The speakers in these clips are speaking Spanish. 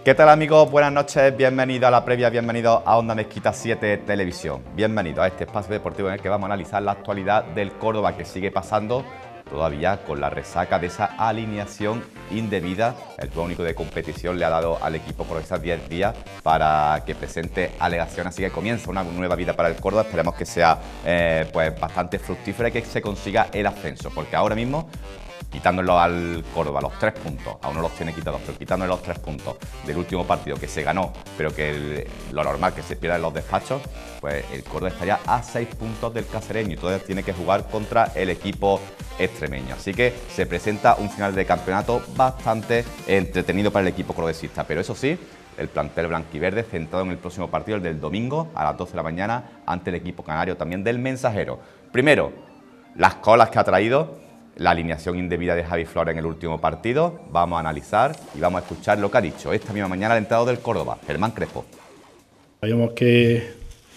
¿Qué tal, amigos? Buenas noches, bienvenidos a la previa, bienvenidos a Onda Mezquita 7 Televisión. Bienvenidos a este espacio deportivo en el que vamos a analizar la actualidad del Córdoba, que sigue pasando todavía con la resaca de esa alineación indebida. El juez único de competición le ha dado al equipo por estos 10 días para que presente alegaciones, así que comienza una nueva vida para el Córdoba. Esperemos que sea pues bastante fructífera y que se consiga el ascenso, porque ahora mismo, quitándolo al Córdoba los 3 puntos, aún no los tiene quitados, pero quitándole los 3 puntos del último partido que se ganó, pero que lo normal que se pierda en los despachos, pues el Córdoba estaría a 6 puntos del cacereño y todavía tiene que jugar contra el equipo extremeño. Así que se presenta un final de campeonato bastante entretenido para el equipo cordobesista, pero eso sí, el plantel blanquiverde centrado en el próximo partido, el del domingo a las 12 de la mañana, ante el equipo canario también del Mensajero. Primero, las colas que ha traído, la alineación indebida de Javi Flores en el último partido. Vamos a analizar y vamos a escuchar lo que ha dicho esta misma mañana el entrenador del Córdoba, Germán Crespo. Sabíamos que,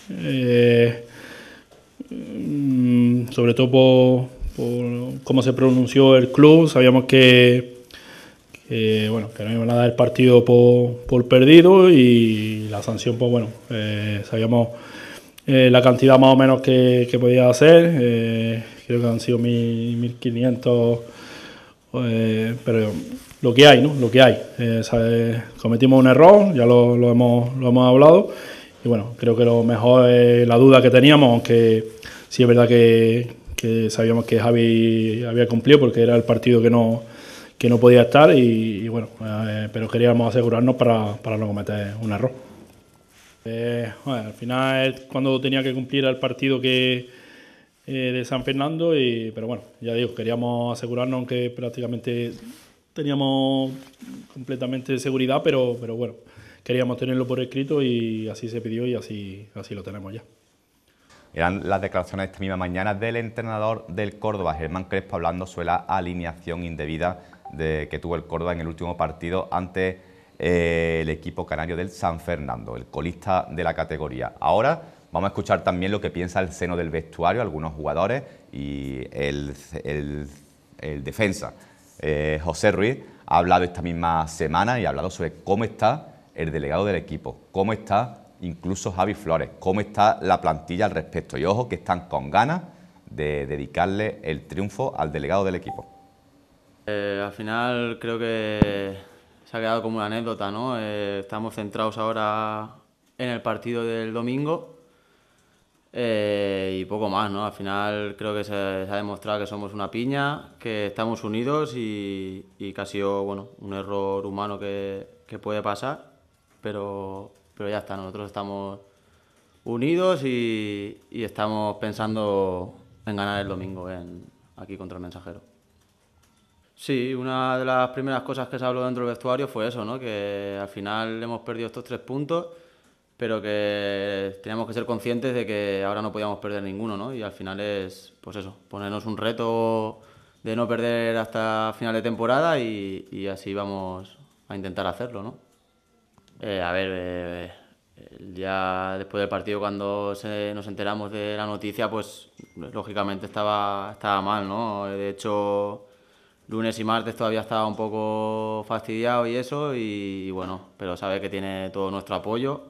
sobre todo por cómo se pronunció el club, sabíamos que no iban a dar el partido por perdido, y la sanción, pues bueno, sabíamos la cantidad más o menos que podía hacer. Creo que han sido 1.500, pero lo que hay, ¿no? Lo que hay. Cometimos un error, ya lo hemos hablado, y bueno, creo que lo mejor es la duda que teníamos, aunque sí es verdad que sabíamos que Javi había cumplido porque era el partido que no podía estar, y bueno, pero queríamos asegurarnos para no cometer un error. Al final, cuando tenía que cumplir el partido de San Fernando, pero bueno, ya digo, queríamos asegurarnos, aunque prácticamente teníamos completamente seguridad, pero bueno, queríamos tenerlo por escrito y así se pidió y así lo tenemos ya. Eran las declaraciones esta misma mañana del entrenador del Córdoba, Germán Crespo, hablando sobre la alineación indebida que tuvo el Córdoba en el último partido ante el equipo canario del San Fernando, el colista de la categoría. Ahora vamos a escuchar también lo que piensa el seno del vestuario, algunos jugadores y el defensa. José Ruiz ha hablado esta misma semana y ha hablado sobre cómo está el delegado del equipo, cómo está incluso Javi Flores, cómo está la plantilla al respecto. Y ojo que están con ganas de dedicarle el triunfo al delegado del equipo. Al final creo que se ha quedado como una anécdota, ¿no? Estamos centrados ahora en el partido del domingo y poco más, ¿no? Al final creo que se ha demostrado que somos una piña, que estamos unidos y que ha sido, bueno, un error humano que puede pasar, pero ya está, nosotros estamos unidos y estamos pensando en ganar el domingo aquí contra el Mensajero. Sí, una de las primeras cosas que se habló dentro del vestuario fue eso, ¿no? Que al final hemos perdido estos 3 puntos, pero que teníamos que ser conscientes de que ahora no podíamos perder ninguno, ¿no? Y al final es, pues eso, ponernos un reto de no perder hasta final de temporada y así vamos a intentar hacerlo, ¿no? Ya después del partido, cuando nos enteramos de la noticia, pues lógicamente estaba mal, ¿no? De hecho, lunes y martes todavía estaba un poco fastidiado y eso, y bueno, pero sabe que tiene todo nuestro apoyo.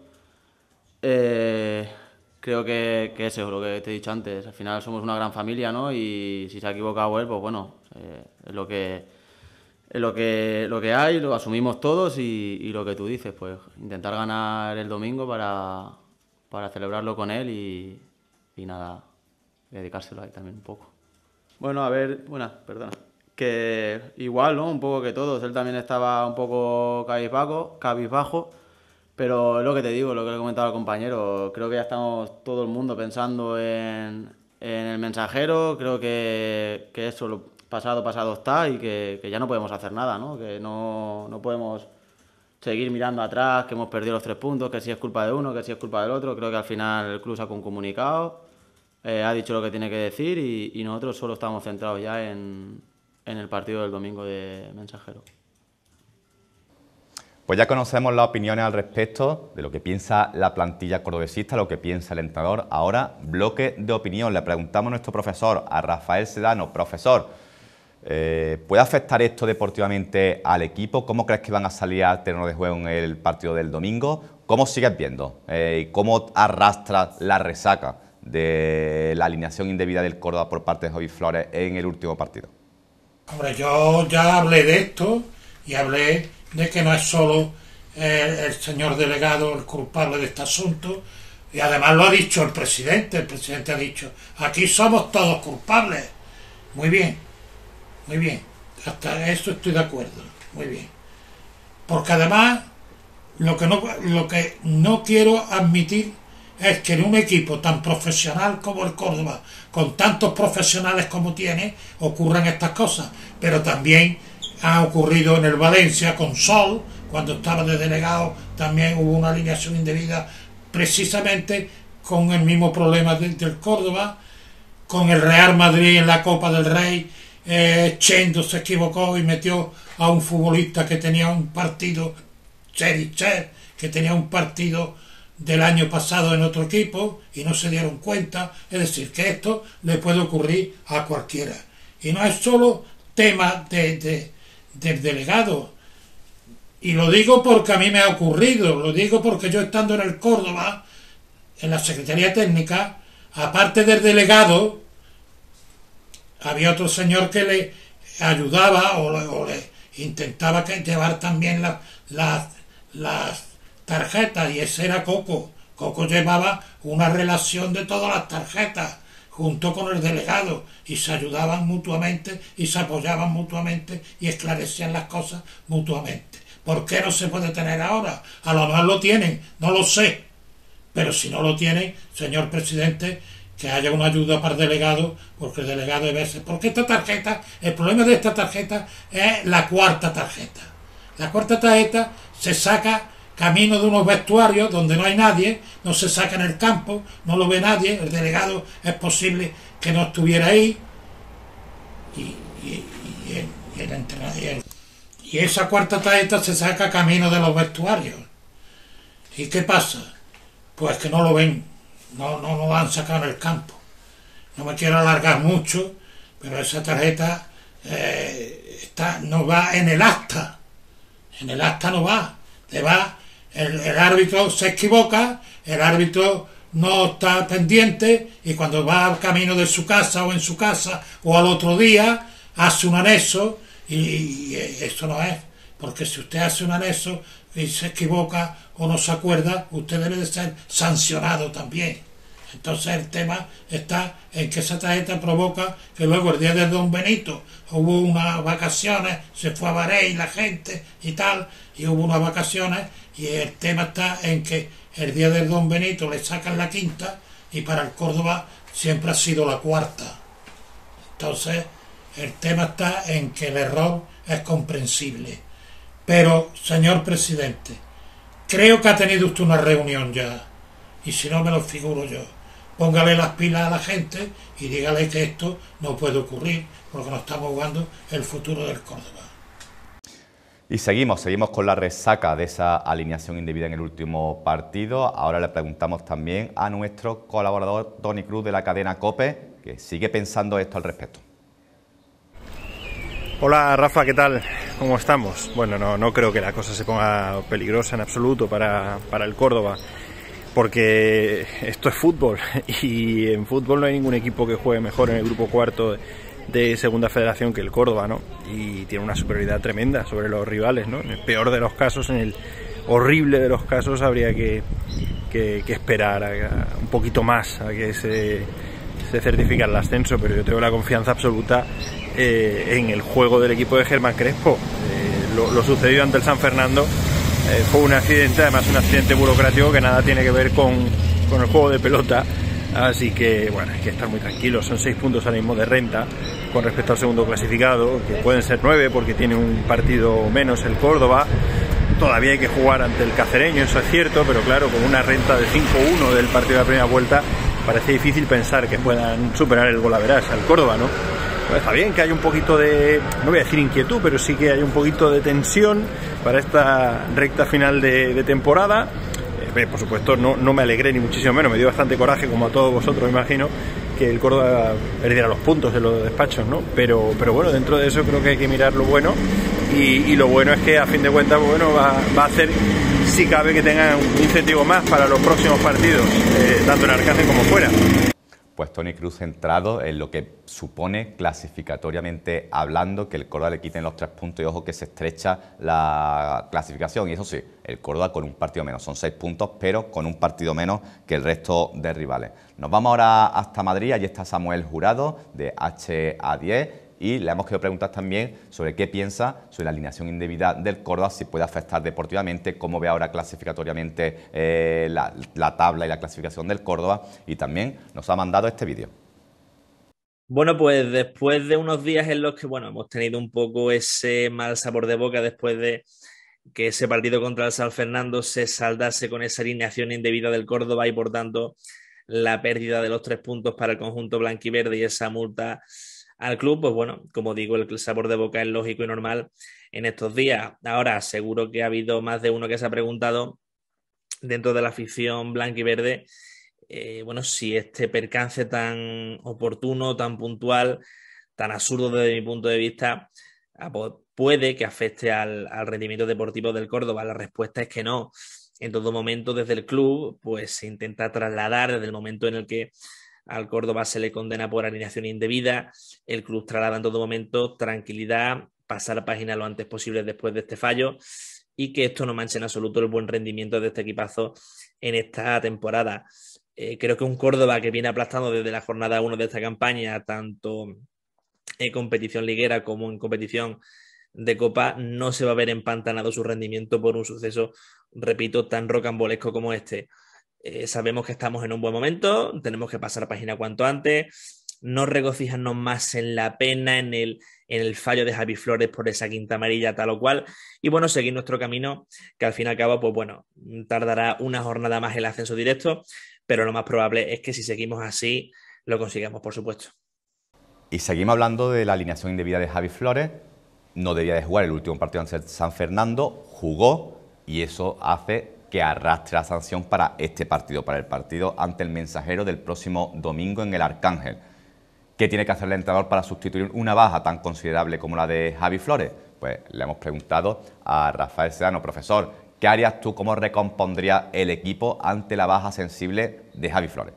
Creo que eso es lo que te he dicho antes. Al final somos una gran familia, ¿no? Y si se ha equivocado él, pues bueno, es lo que hay, lo asumimos todos y lo que tú dices, pues intentar ganar el domingo para celebrarlo con él y nada, dedicárselo a él también un poco. Bueno, perdona. Que igual, ¿no? Un poco que todos. Él también estaba un poco cabizbajo, pero es lo que te digo, lo que le he comentado al compañero. Creo que ya estamos todo el mundo pensando en el Mensajero. Creo que eso, lo pasado está, y que ya no podemos hacer nada, ¿no? Que no podemos seguir mirando atrás, que hemos perdido los 3 puntos, que si es culpa de uno, que si es culpa del otro. Creo que al final el club sacó un comunicado, ha dicho lo que tiene que decir y nosotros solo estamos centrados ya en el partido del domingo de Mensajero. Pues ya conocemos las opiniones al respecto de lo que piensa la plantilla cordobesista, lo que piensa el entrenador. Ahora, bloque de opinión. Le preguntamos a nuestro profesor, a Rafael Sedano. Profesor, ¿Puede afectar esto deportivamente al equipo? ¿Cómo crees que van a salir al terreno de juego en el partido del domingo? ¿Cómo sigues viendo? ¿Cómo arrastra la resaca de la alineación indebida del Córdoba por parte de Javi Flores en el último partido? Hombre, yo ya hablé de esto y hablé de que no es solo el señor delegado el culpable de este asunto, y además lo ha dicho el presidente ha dicho, aquí somos todos culpables. Muy bien, hasta eso estoy de acuerdo, muy bien. Porque además lo que no quiero admitir es que en un equipo tan profesional como el Córdoba, con tantos profesionales como tiene, ocurran estas cosas. Pero también ha ocurrido en el Valencia con Sol, cuando estaba de delegado, también hubo una alineación indebida, precisamente con el mismo problema del Córdoba. Con el Real Madrid en la Copa del Rey, Chendo se equivocó y metió a un futbolista que tenía un partido, Cherichev, que tenía un partido del año pasado en otro equipo y no se dieron cuenta. Es decir, que esto le puede ocurrir a cualquiera. Y no es solo tema del delegado. Y lo digo porque a mí me ha ocurrido, lo digo porque yo estando en el Córdoba, en la Secretaría Técnica, aparte del delegado, había otro señor que le ayudaba o le intentaba llevar también las tarjetas, y ese era Coco. Coco llevaba una relación de todas las tarjetas junto con el delegado, y se ayudaban mutuamente y se apoyaban mutuamente y esclarecían las cosas mutuamente. ¿Por qué no se puede tener ahora? A lo mejor lo tienen, no lo sé, pero si no lo tienen, señor presidente, que haya una ayuda para el delegado, porque el delegado debe ser... Porque esta tarjeta, el problema de esta tarjeta es la cuarta tarjeta. La cuarta tarjeta se saca camino de unos vestuarios donde no hay nadie, no se saca en el campo, no lo ve nadie, el delegado es posible que no estuviera ahí, el entrenador. Y esa cuarta tarjeta se saca camino de los vestuarios. ¿Y qué pasa? Pues que no lo ven, no lo han sacado en el campo. No me quiero alargar mucho, pero esa tarjeta no va en el acta. En el acta no va. El árbitro se equivoca, el árbitro no está pendiente, y cuando va al camino de su casa o en su casa o al otro día, hace un anexo, y eso no es. Porque si usted hace un anexo y se equivoca o no se acuerda, usted debe de ser sancionado también. Entonces el tema está en que esa tarjeta provoca que luego el día del Don Benito hubo unas vacaciones, se fue a Bahrein la gente y tal, y hubo unas vacaciones, y el tema está en que el día del Don Benito le sacan la quinta, y para el Córdoba siempre ha sido la cuarta. Entonces el tema está en que el error es comprensible. Pero, señor presidente, creo que ha tenido usted una reunión ya, y si no me lo figuro yo. Póngale las pilas a la gente y dígale que esto no puede ocurrir, porque nos estamos jugando el futuro del Córdoba. Y seguimos con la resaca de esa alineación indebida en el último partido. Ahora le preguntamos también a nuestro colaborador Toni Cruz de la cadena COPE, que sigue pensando esto al respecto. Hola Rafa, ¿qué tal? ¿Cómo estamos? Bueno, no creo que la cosa se ponga peligrosa en absoluto para el Córdoba, porque esto es fútbol, y en fútbol no hay ningún equipo que juegue mejor en el grupo cuarto de Segunda Federación que el Córdoba, ¿no? Y tiene una superioridad tremenda sobre los rivales, ¿no? En el peor de los casos, en el horrible de los casos, habría que esperar un poquito más a que se certifique el ascenso, pero yo tengo la confianza absoluta en el juego del equipo de Germán Crespo. Lo sucedido ante el San Fernando fue un accidente, además un accidente burocrático que nada tiene que ver con el juego de pelota, así que bueno, hay que estar muy tranquilos. Son 6 puntos ahora mismo de renta con respecto al segundo clasificado, que pueden ser 9 porque tiene un partido menos el Córdoba. Todavía hay que jugar ante el Cacereño, eso es cierto, pero claro, con una renta de 5-1 del partido de la primera vuelta, parece difícil pensar que puedan superar el golaveraje al Córdoba, ¿no? Está bien que haya un poquito de, no voy a decir inquietud, pero sí que hay un poquito de tensión para esta recta final de temporada. Por supuesto no me alegré ni muchísimo menos, me dio bastante coraje, como a todos vosotros me imagino, que el Córdoba perdiera los puntos de los despachos, ¿no? Pero bueno, dentro de eso creo que hay que mirar lo bueno, y lo bueno es que a fin de cuentas, bueno, va a hacer, si cabe, que tengan un incentivo más para los próximos partidos, tanto en Arcángel como fuera. Pues Toni Cruz centrado en lo que supone clasificatoriamente hablando que el Córdoba le quiten los 3 puntos, y ojo que se estrecha la clasificación, y eso sí, el Córdoba con un partido menos, son 6 puntos, pero con un partido menos que el resto de rivales. Nos vamos ahora hasta Madrid, allí está Samuel Jurado de HA10, y le hemos querido preguntar también sobre qué piensa sobre la alineación indebida del Córdoba, si puede afectar deportivamente, cómo ve ahora clasificatoriamente la tabla y la clasificación del Córdoba, y también nos ha mandado este vídeo. Bueno, pues después de unos días en los que, bueno, hemos tenido un poco ese mal sabor de boca después de que ese partido contra el San Fernando se saldase con esa alineación indebida del Córdoba y, por tanto, la pérdida de los 3 puntos para el conjunto blanquiverde y esa multa al club, pues bueno, como digo, el sabor de boca es lógico y normal en estos días. Ahora, seguro que ha habido más de uno que se ha preguntado dentro de la afición blanquiverde, bueno, si este percance tan oportuno, tan puntual, tan absurdo desde mi punto de vista, puede que afecte al rendimiento deportivo del Córdoba. La respuesta es que no. En todo momento, desde el club, pues se intenta trasladar, desde el momento en el que al Córdoba se le condena por alineación indebida, el club traslada en todo momento tranquilidad, pasar página lo antes posible después de este fallo, y que esto no manche en absoluto el buen rendimiento de este equipazo en esta temporada. Creo que un Córdoba que viene aplastando desde la jornada 1 de esta campaña, tanto en competición liguera como en competición de Copa, no se va a ver empantanado su rendimiento por un suceso, repito, tan rocambolesco como este. Sabemos que estamos en un buen momento, tenemos que pasar página cuanto antes, no regocijarnos más en la pena, en el fallo de Javi Flores por esa quinta amarilla tal o cual, y bueno, seguir nuestro camino, que al fin y al cabo, pues bueno, tardará una jornada más el ascenso directo, pero lo más probable es que si seguimos así, lo consigamos, por supuesto. Y seguimos hablando de la alineación indebida de Javi Flores. No debía de jugar el último partido ante San Fernando, jugó, y eso hace que arrastre la sanción para este partido, para el partido ante el Mensajero del próximo domingo en el Arcángel. ¿Qué tiene que hacer el entrenador para sustituir una baja tan considerable como la de Javi Flores? Pues le hemos preguntado a Rafael Sedano. Profesor, ¿qué harías tú, cómo recompondrías el equipo ante la baja sensible de Javi Flores?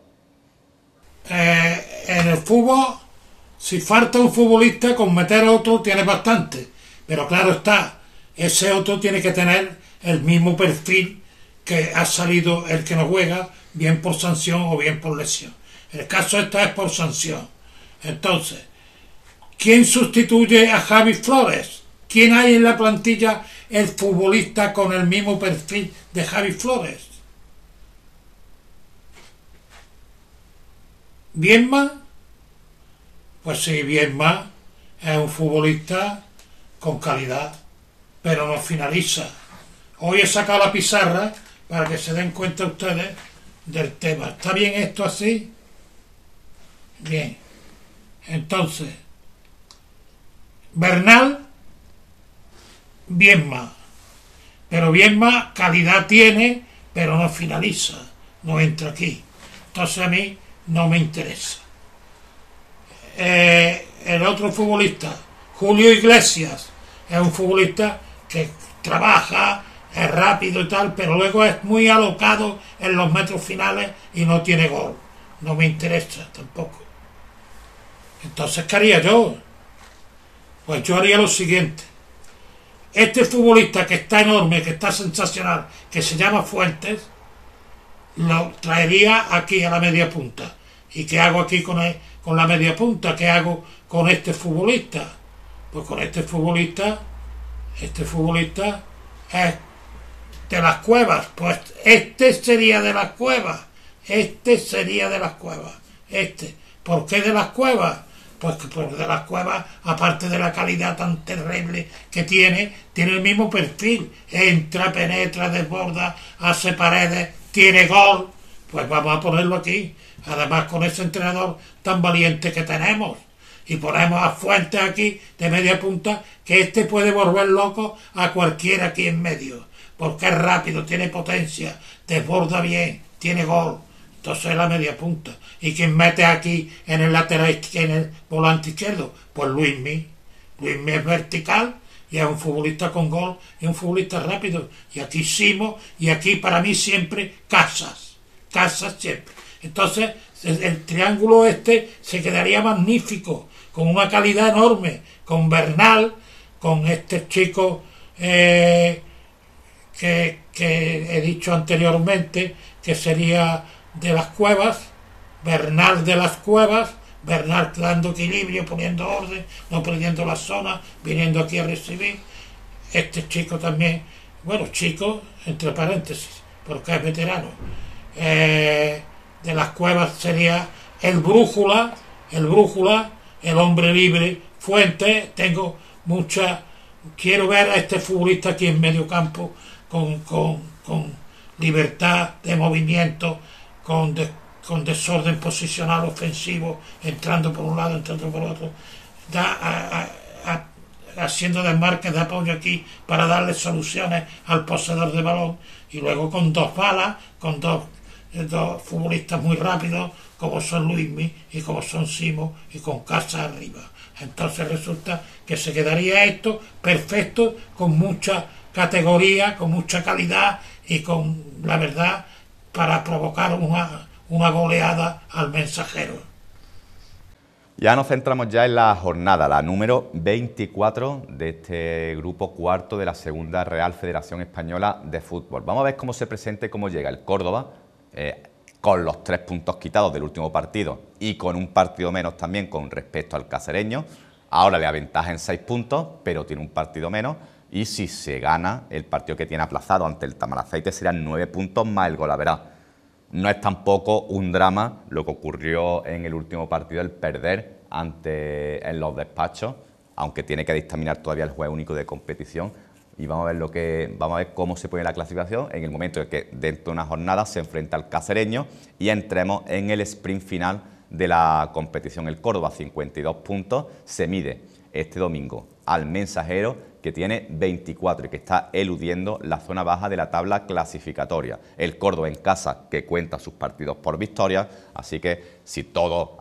En el fútbol, si falta un futbolista, con meter otro tiene bastante, pero claro está, ese otro tiene que tener el mismo perfil que ha salido el que no juega, bien por sanción o bien por lesión. El caso esta es por sanción. Entonces, ¿quién sustituye a Javi Flores? ¿Quién hay en la plantilla el futbolista con el mismo perfil de Javi Flores? ¿Bielma? Pues sí, Bielma es un futbolista con calidad, pero no finaliza. Hoy he sacado la pizarra para que se den cuenta ustedes del tema. ¿Está bien esto así? Bien. Entonces, Bernal, Bielma. Pero Bielma calidad tiene, pero no finaliza. No entra aquí. Entonces a mí no me interesa. El otro futbolista, Julio Iglesias, es un futbolista que trabaja, es rápido y tal, pero luego es muy alocado en los metros finales y no tiene gol. No me interesa tampoco. Entonces, ¿qué haría yo? Pues yo haría lo siguiente. Este futbolista que está enorme, que está sensacional, que se llama Fuentes, lo traería aquí a la media punta. ¿Y qué hago aquí con la media punta? ¿Qué hago con este futbolista? Pues con este futbolista es de las Cuevas. Pues este sería de las Cuevas. ¿Por qué de las Cuevas? Pues que por de las Cuevas, aparte de la calidad tan terrible que tiene el mismo perfil. Entra, penetra, desborda, hace paredes, tiene gol. Pues vamos a ponerlo aquí. Además, con ese entrenador tan valiente que tenemos. Y ponemos a Fuentes aquí de media punta, que este puede volver loco a cualquiera aquí en medio. Porque es rápido, tiene potencia, desborda bien, tiene gol. Entonces la media punta. ¿Y quién mete aquí en el lateral, en el volante izquierdo? Pues Luismi. Luismi es vertical y es un futbolista con gol y un futbolista rápido. Y aquí Simo, y aquí para mí siempre Casas. Casas siempre. Entonces el triángulo este se quedaría magnífico, con una calidad enorme, con Bernal, con este chico que he dicho anteriormente, que sería de las Cuevas, Bernal de las Cuevas, Bernal dando equilibrio, poniendo orden, no perdiendo la zona, viniendo aquí a recibir. Este chico también, bueno, chico, entre paréntesis, porque es veterano. De las Cuevas sería el Brújula, el hombre libre, Fuentes. Quiero ver a este futbolista aquí en medio campo con libertad de movimiento, con desorden posicional ofensivo, entrando por un lado, entrando por otro, haciendo desmarques de apoyo aquí para darle soluciones al poseedor de balón, y luego con dos balas, con dos futbolistas muy rápidos como son Luismi y como son Simo, y con Casa arriba. Entonces resulta que se quedaría esto perfecto, con mucha categoría, con mucha calidad y con la verdad para provocar una goleada al Mensajero. Ya nos centramos ya en la jornada, la número 24 de este grupo cuarto de la Segunda Real Federación Española de Fútbol. Vamos a ver cómo se presenta y cómo llega el Córdoba, con los 3 puntos quitados del último partido y con un partido menos también con respecto al cacereño. Ahora le aventaja en 6 puntos, pero tiene un partido menos, y si se gana el partido que tiene aplazado ante el Tamaraceite serían 9 puntos más el Golaveras. No es tampoco un drama lo que ocurrió en el último partido, el perder en los despachos, aunque tiene que dictaminar todavía el juez único de competición. Y vamos a ver cómo se pone la clasificación en el momento en que dentro de una jornada se enfrenta al cacereño y entremos en el sprint final de la competición. El Córdoba, 52 puntos, se mide este domingo al Mensajero, que tiene 24 y que está eludiendo la zona baja de la tabla clasificatoria. El Córdoba en casa, que cuenta sus partidos por victoria, así que si todo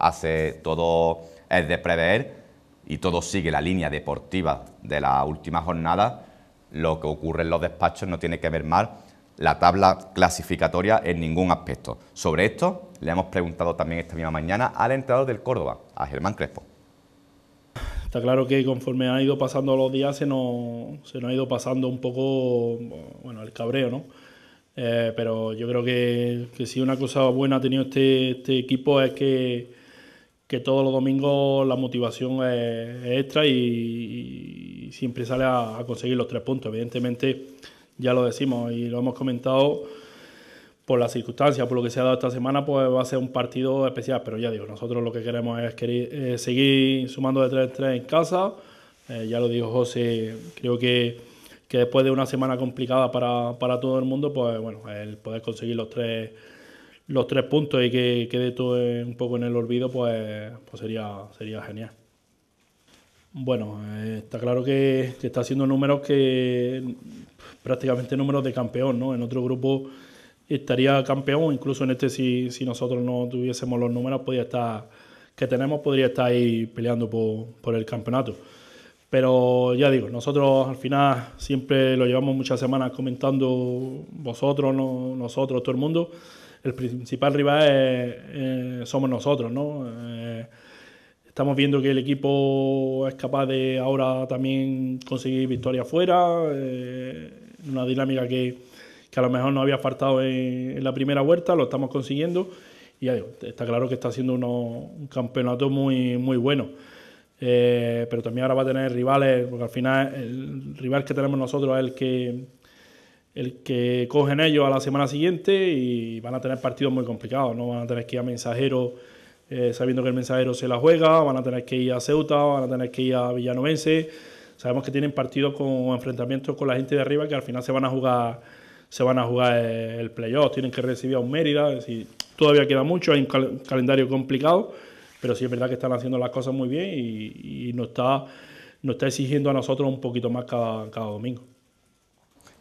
es de prever y todo sigue la línea deportiva de la última jornada, lo que ocurre en los despachos no tiene que ver mal la tabla clasificatoria en ningún aspecto. Sobre esto le hemos preguntado también esta misma mañana al entrenador del Córdoba, a Germán Crespo. Está claro que conforme han ido pasando los días se nos ha ido pasando un poco, bueno, el cabreo, ¿no? Pero yo creo que si una cosa buena ha tenido este equipo es que todos los domingos la motivación es extra y siempre sale a conseguir los 3 puntos. Evidentemente, ya lo decimos y lo hemos comentado, por las circunstancias, por lo que se ha dado esta semana, pues va a ser un partido especial. Pero ya digo, nosotros lo que queremos es seguir sumando de 3 en 3 en casa. Ya lo dijo José, creo que después de una semana complicada para todo el mundo, pues bueno, el poder conseguir los tres puntos y que quede todo un poco en el olvido, pues sería genial. Bueno, está claro que está haciendo números prácticamente números de campeón, ¿no? En otro grupo estaría campeón, incluso en este si nosotros no tuviésemos los números podría estar ahí peleando por el campeonato. Pero ya digo, nosotros al final siempre lo llevamos muchas semanas comentando, vosotros, nosotros, todo el mundo. El principal rival somos nosotros, ¿no? Estamos viendo que el equipo es capaz de ahora también conseguir victoria fuera, una dinámica que a lo mejor nos había faltado en la primera vuelta, lo estamos consiguiendo y ya digo, está claro que está haciendo un campeonato muy, muy bueno. Pero también ahora va a tener rivales, porque al final el rival que tenemos nosotros es el que cogen ellos a la semana siguiente y van a tener partidos muy complicados, ¿no? Van a tener que ir a Mensajero sabiendo que el Mensajero se la juega, van a tener que ir a Ceuta, van a tener que ir a Villanovense. Sabemos que tienen partidos con enfrentamientos con la gente de arriba que al final se van a jugar el playoff, tienen que recibir a un Mérida, es decir, todavía queda mucho, hay un calendario complicado, pero sí es verdad que están haciendo las cosas muy bien y nos está exigiendo a nosotros un poquito más cada domingo.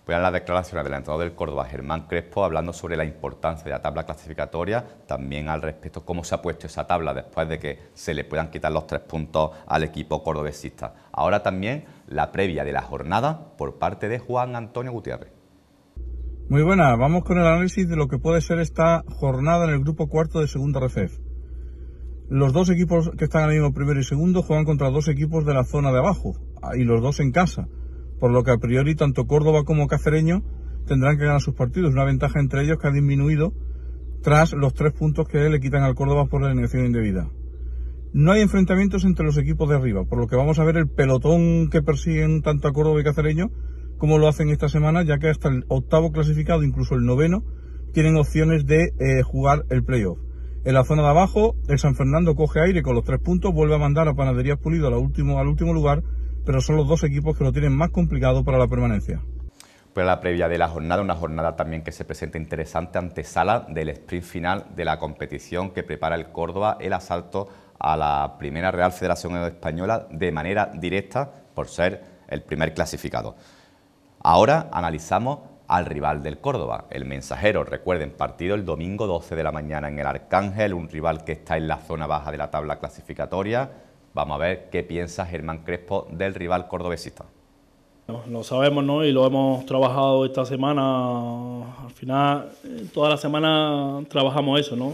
Pues a las declaraciones del entrenador del Córdoba, Germán Crespo, hablando sobre la importancia de la tabla clasificatoria, también al respecto cómo se ha puesto esa tabla después de que se le puedan quitar los 3 puntos al equipo cordobesista. Ahora también la previa de la jornada por parte de Juan Antonio Gutiérrez. Muy buena, vamos con el análisis de lo que puede ser esta jornada en el grupo cuarto de segunda RFEF. Los dos equipos que están ahora mismo primero y segundo juegan contra dos equipos de la zona de abajo, y los dos en casa, por lo que a priori tanto Córdoba como Cacereño tendrán que ganar sus partidos, una ventaja entre ellos que ha disminuido tras los 3 puntos que le quitan al Córdoba por la alineación indebida. No hay enfrentamientos entre los equipos de arriba, por lo que vamos a ver el pelotón que persiguen tanto a Córdoba y Cacereño como lo hacen esta semana, ya que hasta el 8º clasificado, incluso el 9º, tienen opciones de jugar el playoff. En la zona de abajo, el San Fernando coge aire con los 3 puntos, vuelve a mandar a Panaderías Pulido al último lugar, pero son los dos equipos que lo tienen más complicado para la permanencia. Pues la previa de la jornada, una jornada también que se presenta interesante, antesala del sprint final de la competición que prepara el Córdoba, el asalto a la primera Real Federación Española de manera directa por ser el primer clasificado. Ahora analizamos al rival del Córdoba, el Mensajero. Recuerden, partido el domingo 12 de la mañana en el Arcángel, un rival que está en la zona baja de la tabla clasificatoria. Vamos a ver qué piensa Germán Crespo del rival cordobesista. Lo sabemos, ¿no? Y lo hemos trabajado esta semana. Al final, toda la semana trabajamos eso, ¿no?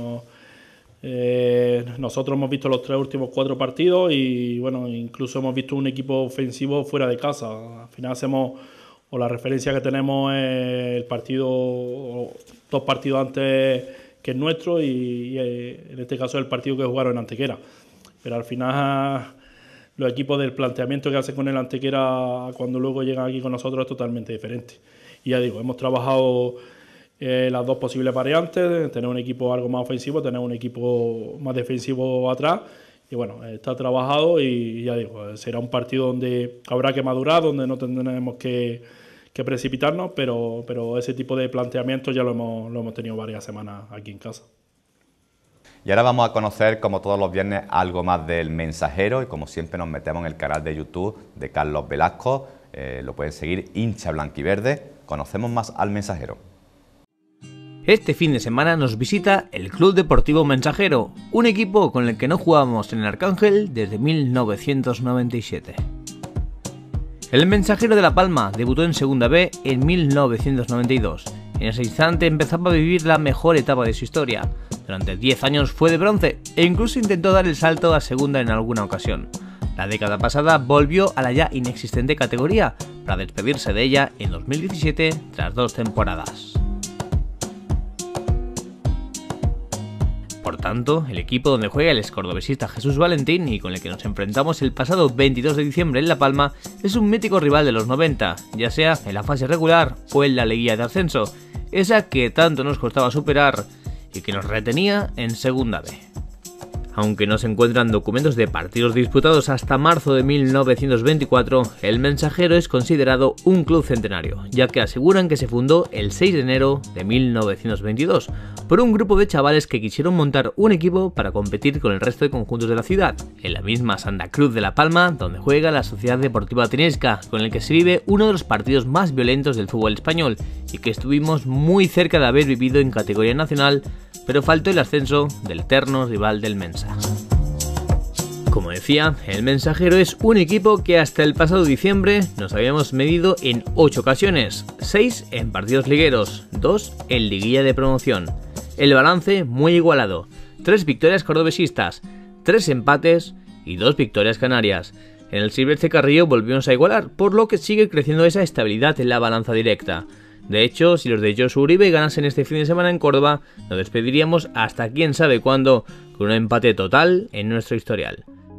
Nosotros hemos visto los 3 últimos 4 partidos y, bueno, incluso hemos visto un equipo ofensivo fuera de casa. Al final hacemos, o la referencia que tenemos es el partido, 2 partidos antes que el nuestro y en este caso el partido que jugaron en Antequera. Pero al final los equipos del planteamiento que hacen con el Antequera cuando luego llegan aquí con nosotros es totalmente diferente. Y ya digo, hemos trabajado las 2 posibles variantes, tener un equipo algo más ofensivo, tener un equipo más defensivo atrás. Y bueno, está trabajado y ya digo, será un partido donde habrá que madurar, donde no tendremos que precipitarnos, pero ese tipo de planteamientos ya lo hemos tenido varias semanas aquí en casa. Y ahora vamos a conocer, como todos los viernes, algo más del Mensajero y como siempre nos metemos en el canal de YouTube de Carlos Velasco, lo pueden seguir, hincha blanquiverde. Conocemos más al Mensajero. Este fin de semana nos visita el Club Deportivo Mensajero, un equipo con el que no jugábamos en el Arcángel desde 1997. El Mensajero de La Palma debutó en Segunda B en 1992. En ese instante empezaba a vivir la mejor etapa de su historia. Durante 10 años fue de bronce e incluso intentó dar el salto a Segunda en alguna ocasión. La década pasada volvió a la ya inexistente categoría para despedirse de ella en 2017 tras 2 temporadas. Por tanto, el equipo donde juega el excordobesista Jesús Valentín y con el que nos enfrentamos el pasado 22 de diciembre en La Palma es un mítico rival de los 90, ya sea en la fase regular o en la liguilla de ascenso, esa que tanto nos costaba superar y que nos retenía en Segunda B. Aunque no se encuentran documentos de partidos disputados hasta marzo de 1924, el Mensajero es considerado un club centenario, ya que aseguran que se fundó el 6 de enero de 1922 por un grupo de chavales que quisieron montar un equipo para competir con el resto de conjuntos de la ciudad, en la misma Santa Cruz de La Palma, donde juega la Sociedad Deportiva Tinesca, con el que se vive uno de los partidos más violentos del fútbol español y que estuvimos muy cerca de haber vivido en categoría nacional, pero faltó el ascenso del eterno rival del Mensa. Como decía, el Mensajero es un equipo que hasta el pasado diciembre nos habíamos medido en 8 ocasiones, 6 en partidos ligueros, 2 en liguilla de promoción. El balance muy igualado, 3 victorias cordobesistas, 3 empates y 2 victorias canarias. En el Silvestre Carrillo volvimos a igualar, por lo que sigue creciendo esa estabilidad en la balanza directa. De hecho, si los de Josu Uribe ganasen este fin de semana en Córdoba, nos despediríamos hasta quién sabe cuándo, con un empate total en nuestro historial.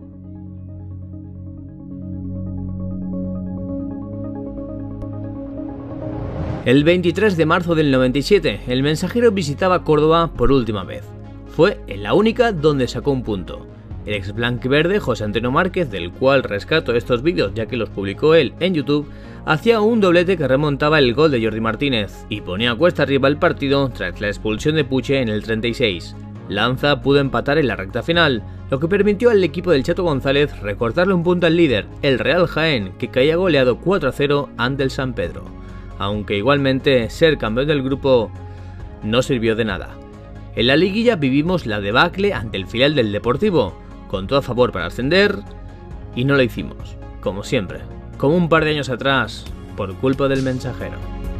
El 23 de marzo del 97, el Mensajero visitaba Córdoba por última vez. Fue en la única donde sacó un punto. El ex blanquiverde José Antonio Márquez, del cual rescato estos vídeos ya que los publicó él en YouTube, hacía un doblete que remontaba el gol de Jordi Martínez y ponía cuesta arriba el partido tras la expulsión de Puche en el 36. Lanza pudo empatar en la recta final, lo que permitió al equipo del Chato González recortarle un punto al líder, el Real Jaén, que caía goleado 4-0 ante el San Pedro. aunque igualmente ser campeón del grupo no sirvió de nada. En la liguilla vivimos la debacle ante el filial del Deportivo, con todo a favor para ascender, y no lo hicimos, como siempre, como un par de años atrás, por culpa del Mensajero.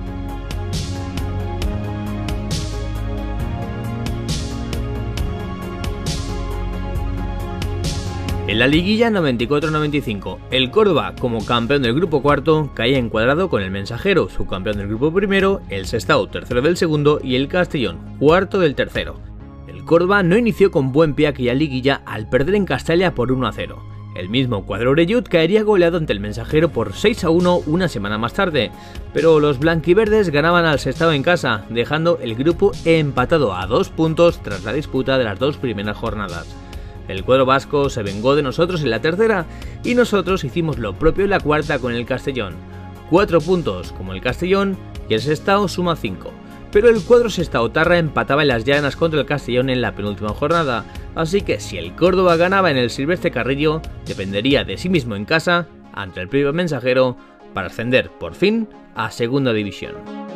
En la liguilla 94-95, el Córdoba, como campeón del grupo cuarto, caía encuadrado con el Mensajero, subcampeón del grupo primero, el Sestao, tercero del segundo, y el Castellón, cuarto del tercero. El Córdoba no inició con buen pie aquella liguilla al perder en Castalla por 1-0. El mismo cuadro Orellut caería goleado ante el Mensajero por 6-1 una semana más tarde, pero los blanquiverdes ganaban al Sestao en casa, dejando el grupo empatado a 2 puntos tras la disputa de las 2 primeras jornadas. El cuadro vasco se vengó de nosotros en la tercera y nosotros hicimos lo propio en la cuarta con el Castellón. 4 puntos como el Castellón y el Sestao suma 5. Pero el cuadro sestaotarra empataba en las llanas contra el Castellón en la penúltima jornada, así que si el Córdoba ganaba en el Silvestre Carrillo, dependería de sí mismo en casa, ante el propio Mensajero, para ascender por fin a Segunda División.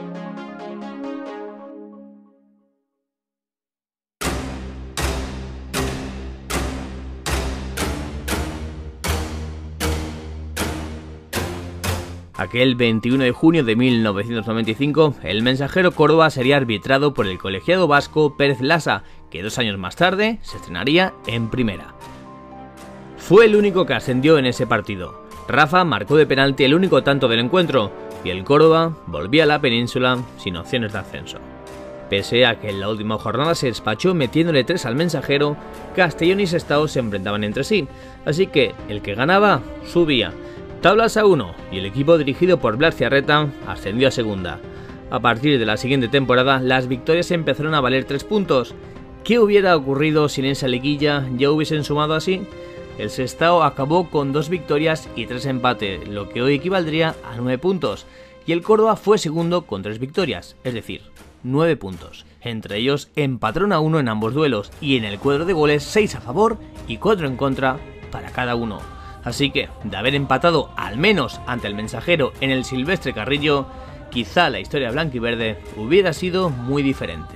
Aquel 21 de junio de 1995, el Mensajero Córdoba sería arbitrado por el colegiado vasco Pérez Lasa, que 2 años más tarde se estrenaría en Primera. Fue el único que ascendió en ese partido. Rafa marcó de penalti el único tanto del encuentro, y el Córdoba volvía a la península sin opciones de ascenso. Pese a que en la última jornada se despachó metiéndole 3 al Mensajero, Castellón y Sestao se enfrentaban entre sí, así que el que ganaba subía. Tablas a 1 y el equipo dirigido por Blas Ciarreta ascendió a segunda. A partir de la siguiente temporada las victorias empezaron a valer 3 puntos. ¿Qué hubiera ocurrido si en esa liguilla ya hubiesen sumado así? El Sestao acabó con 2 victorias y 3 empates, lo que hoy equivaldría a 9 puntos, y el Córdoba fue segundo con 3 victorias, es decir, 9 puntos. Entre ellos empataron a 1 en ambos duelos y en el cuadro de goles 6 a favor y 4 en contra para cada uno. Así que, de haber empatado al menos ante el Mensajero en el Silvestre Carrillo, quizá la historia blanquiverde hubiera sido muy diferente.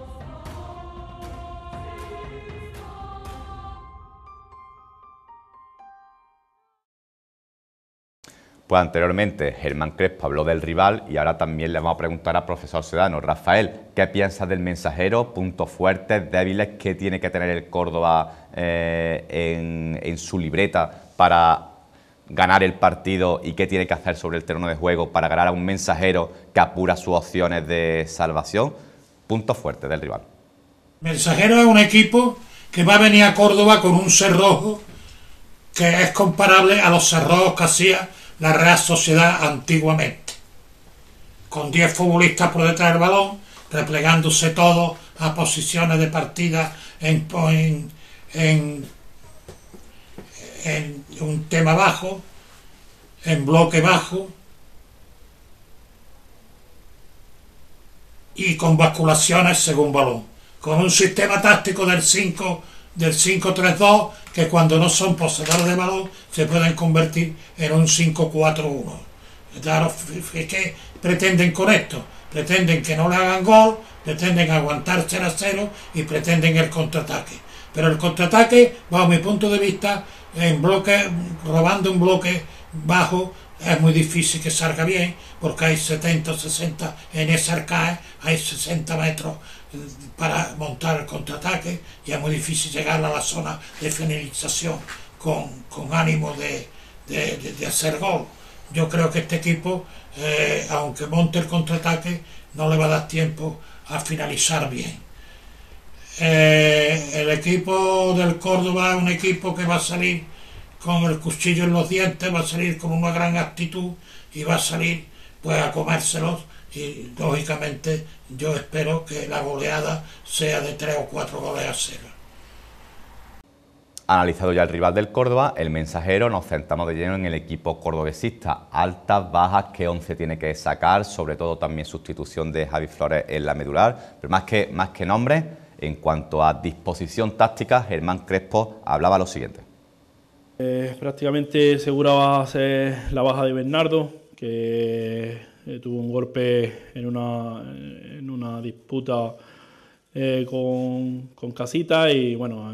Pues anteriormente Germán Crespo habló del rival y ahora también le vamos a preguntar al profesor Sedano. Rafael, ¿qué piensas del Mensajero? Puntos fuertes, débiles, ¿qué tiene que tener el Córdoba en su libreta para ganar el partido y qué tiene que hacer sobre el terreno de juego para ganar a un Mensajero que apura sus opciones de salvación? Puntos fuertes del rival. Mensajero es un equipo que va a venir a Córdoba con un cerrojo que es comparable a los cerrojos que hacía la Real Sociedad antiguamente, con 10 futbolistas por detrás del balón, replegándose todos a posiciones de partida en un tema bajo, en bloque bajo, y con basculaciones según balón, con un sistema táctico del 5-3-2 que cuando no son poseedores de balón se pueden convertir en un 5-4-1. Claro, ¿qué pretenden con esto? Pretenden que no le hagan gol, pretenden aguantar 0-0 y pretenden el contraataque. Pero el contraataque, bajo mi punto de vista, en bloque, robando un bloque bajo, es muy difícil que salga bien, porque hay 70 o 60 en ese arcae, hay 60 metros para montar el contraataque y es muy difícil llegar a la zona de finalización con ánimo de hacer gol. Yo creo que este equipo, aunque monte el contraataque, no le va a dar tiempo a finalizar bien. El equipo del Córdoba es un equipo que va a salir con el cuchillo en los dientes, va a salir con una gran actitud y va a salir pues a comérselos, y lógicamente yo espero que la goleada sea de 3 o 4 goles a 0. Analizado ya el rival del Córdoba, el Mensajero, nos centramos de lleno en el equipo cordobesista. Altas, bajas, ¿qué 11 tiene que sacar? Sobre todo también sustitución de Javi Flores en la medular. Pero más que nombres, en cuanto a disposición táctica, Germán Crespo hablaba lo siguiente. Prácticamente segura va a ser la baja de Bernardo, que tuvo un golpe en una disputa con Casita y bueno,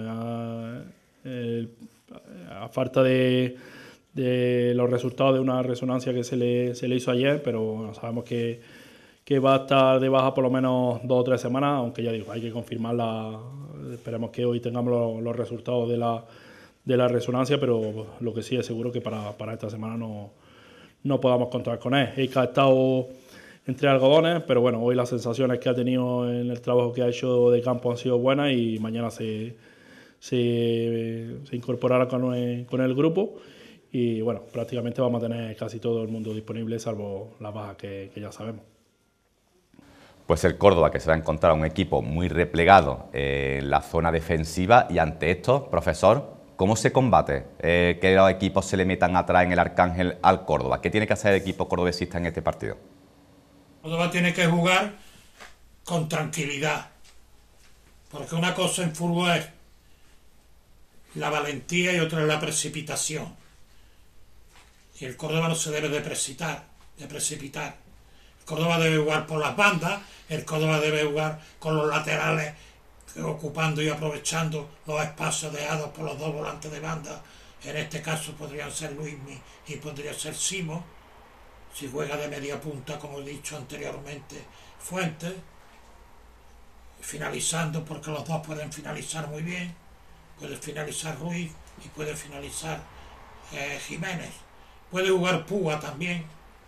a falta de los resultados de una resonancia que se le hizo ayer, pero bueno, sabemos que va a estar de baja por lo menos 2 o 3 semanas, aunque ya digo, hay que confirmarla. Esperemos que hoy tengamos los resultados de la resonancia, pero lo que sí es seguro que para esta semana no podamos contar con él. Eika ha estado entre algodones, pero bueno, hoy las sensaciones que ha tenido en el trabajo que ha hecho de campo han sido buenas y mañana se incorporará con el grupo y bueno, prácticamente vamos a tener casi todo el mundo disponible, salvo la baja que ya sabemos. Pues el Córdoba, que se va a encontrar un equipo muy replegado en la zona defensiva, y ante esto, profesor, ¿cómo se combate que los equipos se le metan atrás en el Arcángel al Córdoba? ¿Qué tiene que hacer el equipo cordobesista en este partido? Córdoba tiene que jugar con tranquilidad, porque una cosa en fútbol es la valentía y otra es la precipitación. Y el Córdoba no se debe de precipitar. El Córdoba debe jugar por las bandas, el Córdoba debe jugar con los laterales, ocupando y aprovechando los espacios dejados por los 2 volantes de banda. En este caso podrían ser Luismi y podría ser Simo, si juega de media punta, como he dicho anteriormente, Fuentes, finalizando, porque los dos pueden finalizar muy bien, puede finalizar Ruiz y puede finalizar Jiménez. Puede jugar Puga también,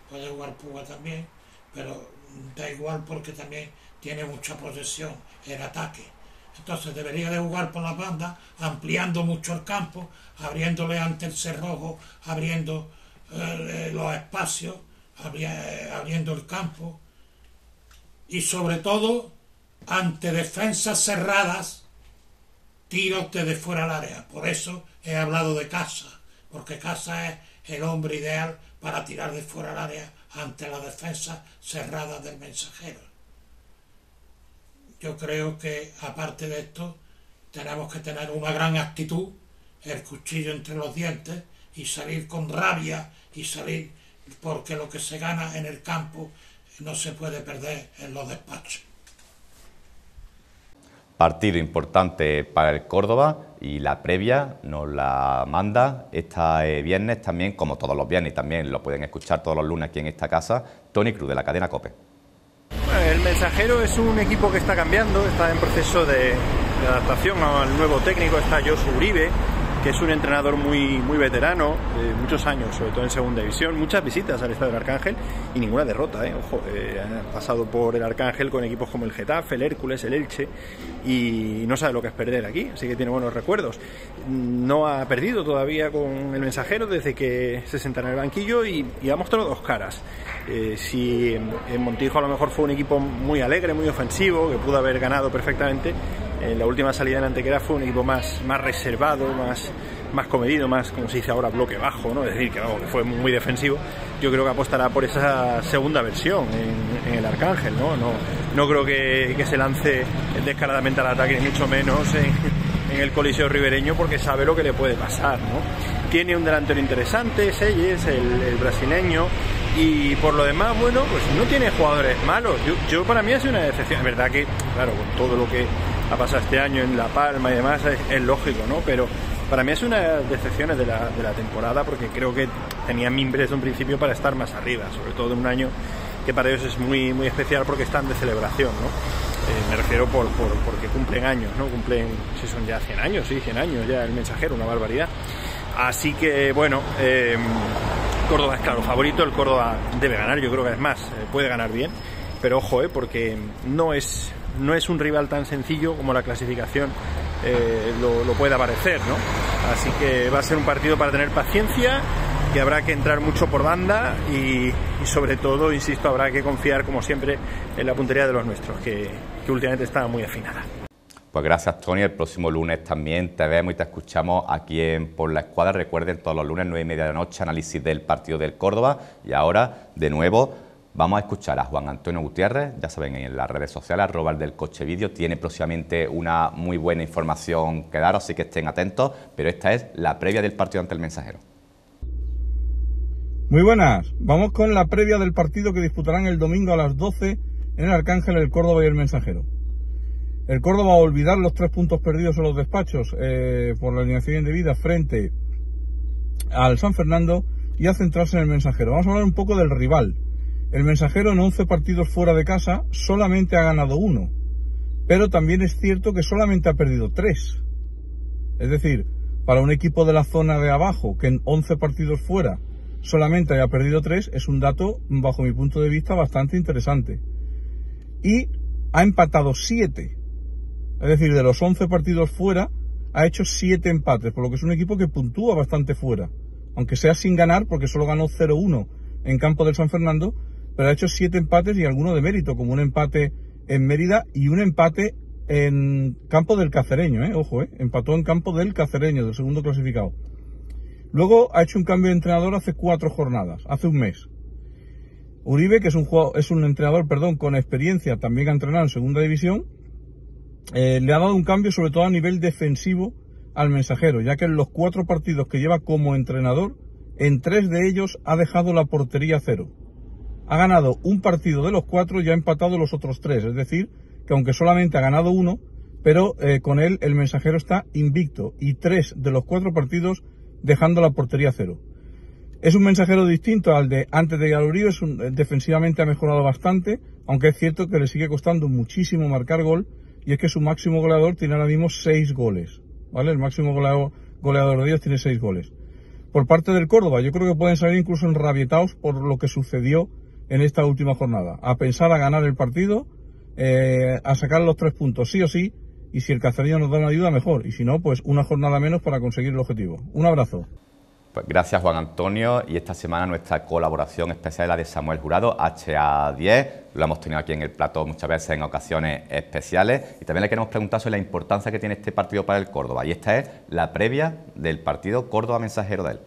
pero da igual porque también tiene mucha posesión en ataque. Entonces debería de jugar por las bandas, ampliando mucho el campo, abriéndole ante el cerrojo, abriendo los espacios, abriendo el campo y sobre todo ante defensas cerradas, tiros desde fuera del área. Por eso he hablado de Casa, porque Casa es el hombre ideal para tirar de fuera del área ante la defensa cerrada del Mensajero. Yo creo que aparte de esto tenemos que tener una gran actitud, el cuchillo entre los dientes y salir con rabia y salir, porque lo que se gana en el campo no se puede perder en los despachos. Partido importante para el Córdoba y la previa nos la manda este viernes también, como todos los viernes, y también lo pueden escuchar todos los lunes aquí en esta casa, Toni Cruz de la cadena COPE. El Mensajero es un equipo que está cambiando, está en proceso de adaptación al nuevo técnico. Está Josu Uribe, que es un entrenador muy veterano, muchos años, sobre todo en segunda división, muchas visitas al Estadio del Arcángel y ninguna derrota, ojo, ha pasado por el Arcángel con equipos como el Getafe, el Hércules, el Elche, y no sabe lo que es perder aquí, así que tiene buenos recuerdos. No ha perdido todavía con el Mensajero desde que se senta en el banquillo y ha mostrado 2 caras. Si en Montijo a lo mejor fue un equipo muy alegre, muy ofensivo, que pudo haber ganado perfectamente, en la última salida en Antequera fue un equipo más reservado, más comedido, más, como se dice ahora, bloque bajo, ¿no? Es decir, que fue muy defensivo. Yo creo que apostará por esa segunda versión en el Arcángel, no creo que se lance descaradamente al ataque, ni mucho menos en el Coliseo ribereño, porque sabe lo que le puede pasar, ¿no? Tiene un delantero interesante, Selles, el brasileño, y por lo demás, bueno, pues no tiene jugadores malos. Yo para mí ha sido una decepción. Es verdad que, claro, con todo lo que ha pasado este año en La Palma y demás, es lógico, ¿no? Pero para mí es una de las decepciones de la temporada, porque creo que tenía mimbres desde un principio para estar más arriba, sobre todo en un año que para ellos es muy especial porque están de celebración, ¿no? Me refiero porque cumplen años, ¿no? Cumplen, si son ya 100 años, sí, 100 años ya el Mensajero, una barbaridad. Así que, bueno, Córdoba es claro favorito, el Córdoba debe ganar, yo creo que además puede ganar bien, pero ojo, porque no es un rival tan sencillo como la clasificación lo puede parecer, ¿no? Así que va a ser un partido para tener paciencia, que habrá que entrar mucho por banda y sobre todo, insisto, habrá que confiar como siempre en la puntería de los nuestros, que últimamente está muy afinada. Pues gracias, Toni. El próximo lunes también te vemos y te escuchamos aquí en Por la Escuadra. Recuerden, todos los lunes, 9:30 de la noche, análisis del partido del Córdoba. Y ahora, de nuevo, vamos a escuchar a Juan Antonio Gutiérrez. Ya saben, en las redes sociales, @eldelcochevideo. Tiene próximamente una muy buena información que daros, así que estén atentos. Pero esta es la previa del partido ante el Mensajero. Muy buenas, vamos con la previa del partido que disputarán el domingo a las 12 en el Arcángel, el Córdoba y el Mensajero. El Córdoba va a olvidar los 3 puntos perdidos en los despachos por la alineación indebida frente al San Fernando y a centrarse en el Mensajero. Vamos a hablar un poco del rival. El Mensajero en 11 partidos fuera de casa solamente ha ganado 1, pero también es cierto que solamente ha perdido 3. Es decir, para un equipo de la zona de abajo que en 11 partidos fuera solamente haya perdido 3, es un dato, bajo mi punto de vista, bastante interesante. Y ha empatado 7. Es decir, de los 11 partidos fuera, ha hecho 7 empates, por lo que es un equipo que puntúa bastante fuera. Aunque sea sin ganar, porque solo ganó 0-1 en campo del San Fernando, pero ha hecho 7 empates y alguno de mérito, como un empate en Mérida y un empate en campo del Cacereño, ojo, empató en campo del Cacereño, del segundo clasificado. Luego ha hecho un cambio de entrenador hace 4 jornadas, hace un mes. Uribe, que es un entrenador con experiencia, también ha entrenado en segunda división, le ha dado un cambio sobre todo a nivel defensivo al Mensajero, ya que en los 4 partidos que lleva como entrenador, en 3 de ellos ha dejado la portería 0. Ha ganado un partido de los 4 y ha empatado los otros 3, es decir, que aunque solamente ha ganado 1, pero con él el Mensajero está invicto y 3 de los 4 partidos dejando la portería 0. Es un Mensajero distinto al de antes de llegar a Uribe, defensivamente ha mejorado bastante, aunque es cierto que le sigue costando muchísimo marcar gol, y es que su máximo goleador tiene ahora mismo 6 goles, ¿vale? El máximo goleador de ellos tiene 6 goles. Por parte del Córdoba, yo creo que pueden salir incluso enrabietados por lo que sucedió en esta última jornada, a pensar a ganar el partido, a sacar los 3 puntos sí o sí, y si el Cacereño nos da una ayuda, mejor, y si no, pues una jornada menos para conseguir el objetivo. Un abrazo. Pues gracias, Juan Antonio, y esta semana nuestra colaboración especial es la de Samuel Jurado, HA10, lo hemos tenido aquí en el plató muchas veces en ocasiones especiales, y también le queremos preguntar sobre la importancia que tiene este partido para el Córdoba, y esta es la previa del partido Córdoba-Mensajero de él.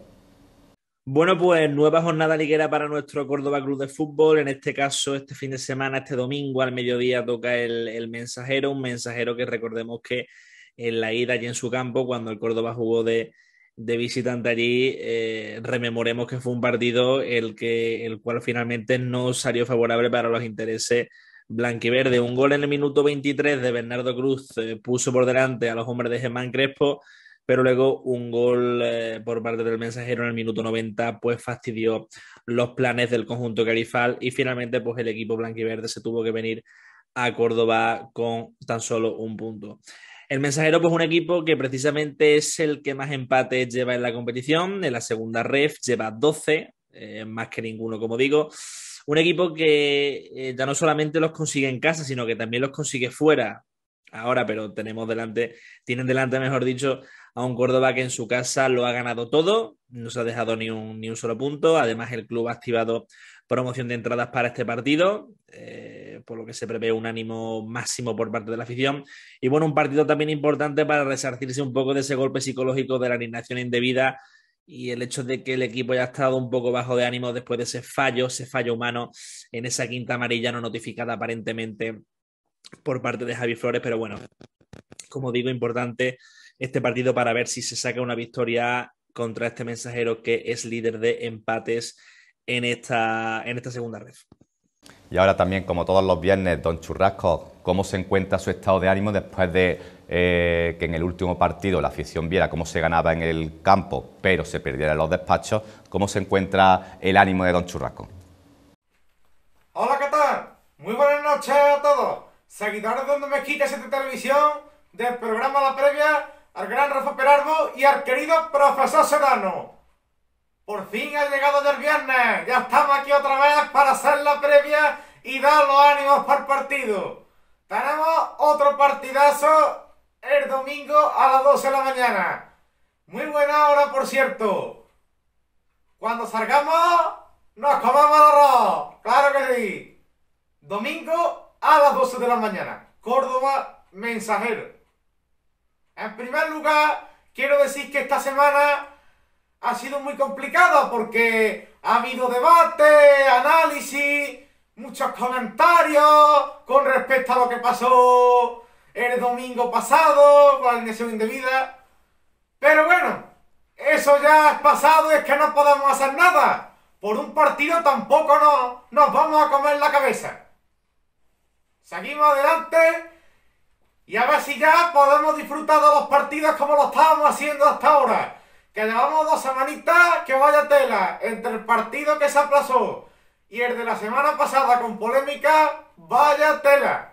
Bueno, pues nueva jornada liguera para nuestro Córdoba Club de Fútbol. En este caso, este fin de semana, este domingo al mediodía toca el Mensajero, un Mensajero que recordemos que en la ida allí en su campo, cuando el Córdoba jugó de visitante allí, rememoremos que fue un partido el cual finalmente no salió favorable para los intereses blanquiverde. Un gol en el minuto 23 de Bernardo Cruz puso por delante a los hombres de Germán Crespo, pero luego un gol por parte del Mensajero en el minuto 90 pues fastidió los planes del conjunto carifal y finalmente pues el equipo blanquiverde se tuvo que venir a Córdoba con tan solo un punto. El Mensajero pues un equipo que precisamente es el que más empates lleva en la competición, en la segunda ref lleva 12, más que ninguno como digo. Un equipo que ya no solamente los consigue en casa, sino que también los consigue fuera. Ahora, pero tienen delante, mejor dicho, a un Córdoba que en su casa lo ha ganado todo, no se ha dejado ni un solo punto. Además, el club ha activado promoción de entradas para este partido, por lo que se prevé un ánimo máximo por parte de la afición. Y bueno, un partido también importante para resarcirse un poco de ese golpe psicológico de la alineación indebida y el hecho de que el equipo haya estado un poco bajo de ánimo después de ese fallo humano en esa quinta amarilla no notificada aparentemente por parte de Javi Flores, pero bueno, como digo, importante este partido para ver si se saca una victoria contra este Mensajero que es líder de empates en esta segunda ref. Y ahora también, como todos los viernes, don Churrasco, ¿cómo se encuentra su estado de ánimo después de que en el último partido la afición viera cómo se ganaba en el campo, pero se perdiera en los despachos? ¿Cómo se encuentra el ánimo de don Churrasco? Hola, ¿qué tal? Muy buenas noches a todos. Seguidores de Onda Mezquita 7 Televisión, del programa La Previa, al gran Rafa Perarbo y al querido profesor Sedano. Por fin ha llegado el viernes, ya estamos aquí otra vez para hacer la previa y dar los ánimos para el partido. Tenemos otro partidazo el domingo a las 12 de la mañana. Muy buena hora, por cierto. Cuando salgamos, nos comemos el arroz, claro que sí. Domingo a las 12 de la mañana, Córdoba Mensajero. En primer lugar, quiero decir que esta semana ha sido muy complicada porque ha habido debate, análisis, muchos comentarios con respecto a lo que pasó el domingo pasado con la alineación indebida. Pero bueno, eso ya es pasado y es que no podemos hacer nada. por un partido tampoco nos vamos a comer la cabeza. Seguimos adelante y a ver si ya podemos disfrutar de los partidos como lo estábamos haciendo hasta ahora. Que llevamos 2 semanitas que vaya tela entre el partido que se aplazó y el de la semana pasada con polémica, vaya tela.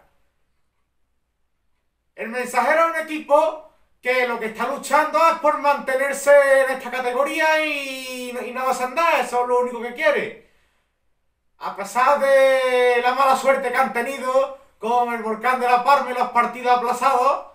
El Mensajero es un equipo que lo que está luchando es por mantenerse en esta categoría y no descender, eso es lo único que quiere. A pesar de la mala suerte que han tenido con el Volcán de La Palma y los partidos aplazados,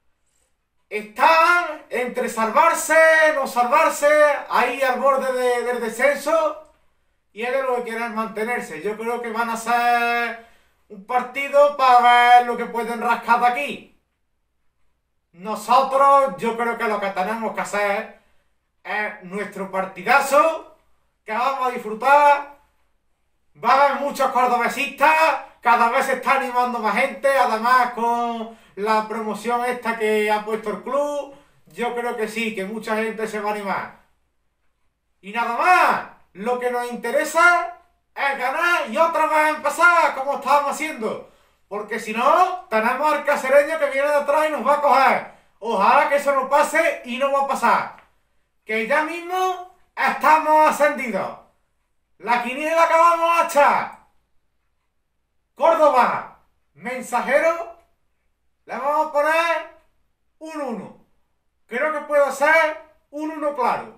están entre salvarse, no salvarse, ahí al borde del descenso, y ellos lo que quieren es mantenerse. Yo creo que van a ser un partido para ver lo que pueden rascar de aquí. Nosotros, yo creo que lo que tenemos que hacer es nuestro partidazo, que vamos a disfrutar. Va a haber muchos cordobesistas, cada vez se está animando más gente, además con la promoción esta que ha puesto el club, yo creo que sí, que mucha gente se va a animar. Y nada más, lo que nos interesa es ganar y otra vez empezar como estábamos haciendo. Porque si no, tenemos al casereño que viene detrás y nos va a coger. Ojalá que eso no pase y no va a pasar. Que ya mismo estamos ascendidos. La quiniela que vamos a echar. Córdoba, Mensajero, le vamos a poner un 1. Creo que puede ser un 1 claro.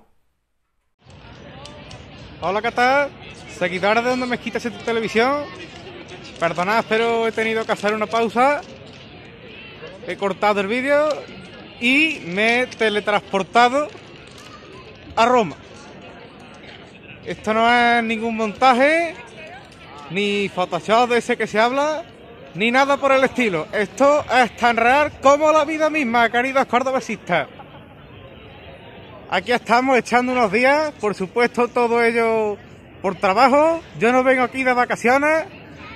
Hola, ¿qué tal? Seguidores de Onda Mezquita 7 Televisión. Perdonad, pero he tenido que hacer una pausa. He cortado el vídeo y me he teletransportado a Roma. Esto no es ningún montaje, ni Photoshop de ese que se habla, ni nada por el estilo. Esto es tan real como la vida misma, queridos cordobesistas. Aquí estamos echando unos días, por supuesto todo ello por trabajo. Yo no vengo aquí de vacaciones.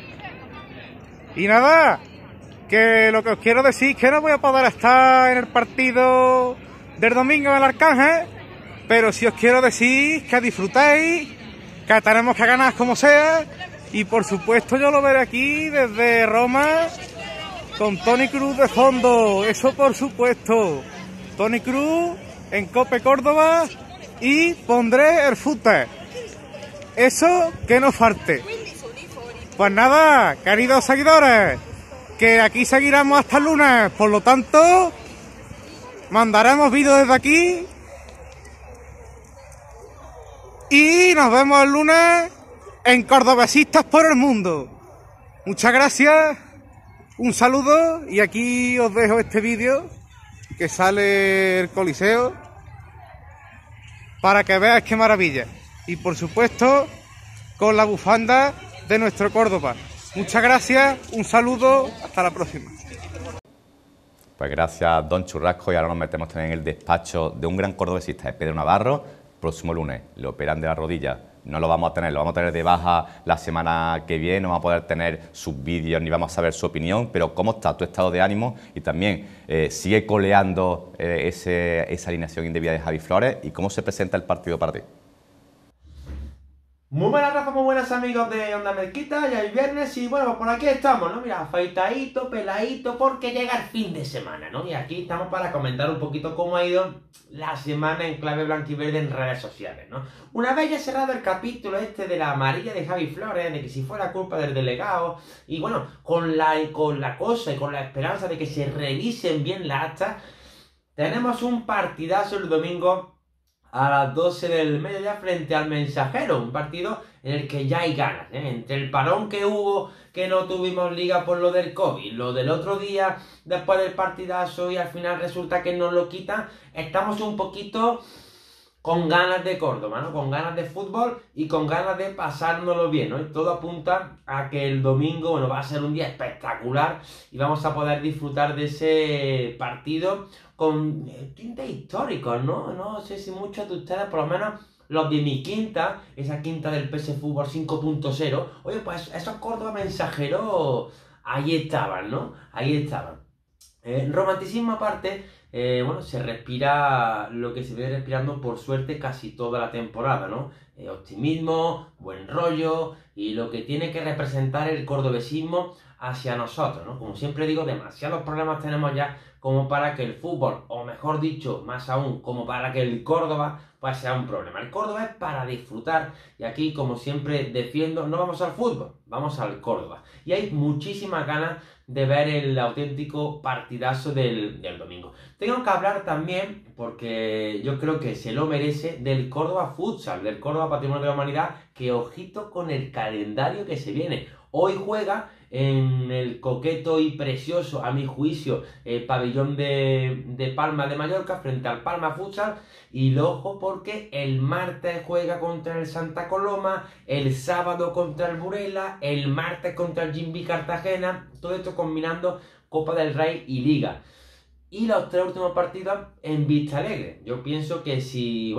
Y nada, que lo que os quiero decir es que no voy a poder estar en el partido del domingo en el Arcángel, pero sí os quiero decir que disfrutéis, que tenemos que ganar como sea, y por supuesto yo lo veré aquí desde Roma con Toni Kroos de fondo, eso por supuesto. Toni Kroos en Cope Córdoba y pondré el fútbol. Eso que no falte. Pues nada, queridos seguidores, que aquí seguiremos hasta el lunes, por lo tanto, mandaremos vídeos desde aquí y nos vemos el lunes en Cordobesistas por el Mundo. Muchas gracias, un saludo y aquí os dejo este vídeo que sale el Coliseo para que veáis qué maravilla. Y por supuesto, con la bufanda de nuestro Córdoba. Muchas gracias, un saludo, hasta la próxima. Pues gracias, don Churrasco, y ahora nos metemos también en el despacho de un gran cordobesista, de Pedro Navarro. Próximo lunes le operan de la rodilla, no lo vamos a tener, lo vamos a tener de baja la semana que viene, no vamos a poder tener sus vídeos ni vamos a saber su opinión, pero ¿cómo está tu estado de ánimo? Y también sigue coleando esa alineación indebida de Javi Flores, y cómo se presenta el partido para ti. Muy buenas, Rafa, muy buenas amigos de Onda Mezquita, ya es viernes y bueno, pues por aquí estamos, ¿no? Mira, afeitadito, peladito, porque llega el fin de semana, ¿no? Y aquí estamos para comentar un poquito cómo ha ido la semana en clave blanquiverde en redes sociales, ¿no? Una vez ya cerrado el capítulo este de la amarilla de Javi Flores, de que si fuera culpa del delegado, y bueno, con la cosa y con la esperanza de que se revisen bien las actas, tenemos un partidazo el domingo a las 12 del mediodía frente al Mensajero, un partido en el que ya hay ganas, ¿eh? Entre el parón que hubo, que no tuvimos liga por lo del COVID, lo del otro día después del partidazo y al final resulta que nos lo quitan, estamos un poquito con ganas de Córdoba, ¿no? Con ganas de fútbol y con ganas de pasárnoslo bien, ¿no? Y todo apunta a que el domingo, bueno, va a ser un día espectacular y vamos a poder disfrutar de ese partido con tintes históricos, ¿no? No sé si muchos de ustedes, por lo menos los de mi quinta, esa quinta del PS Fútbol 5.0, oye, pues esos Córdoba Mensajeros ahí estaban, ¿no? Ahí estaban. Romanticismo aparte, bueno, se respira lo que se viene respirando por suerte casi toda la temporada, ¿no? Optimismo, buen rollo y lo que tiene que representar el cordobesismo hacia nosotros, ¿no? Como siempre digo, demasiados problemas tenemos ya como para que el fútbol, o mejor dicho, más aún, como para que el Córdoba pues sea un problema. El Córdoba es para disfrutar y aquí, como siempre defiendo, no vamos al fútbol, vamos al Córdoba. Y hay muchísimas ganas de ver el auténtico partidazo del domingo. Tengo que hablar también, porque yo creo que se lo merece, del Córdoba Futsal, del Córdoba Patrimonio de la Humanidad, que ojito con el calendario que se viene. Hoy juega en el coqueto y precioso, a mi juicio, pabellón de Palma de Mallorca frente al Palma Futsal. Y lo ojo porque el martes juega contra el Santa Coloma, el sábado contra el Burela, el martes contra el Jimbi Cartagena, todo esto combinando Copa del Rey y Liga. Y los 3 últimos partidos en Vista Alegre. Yo pienso que si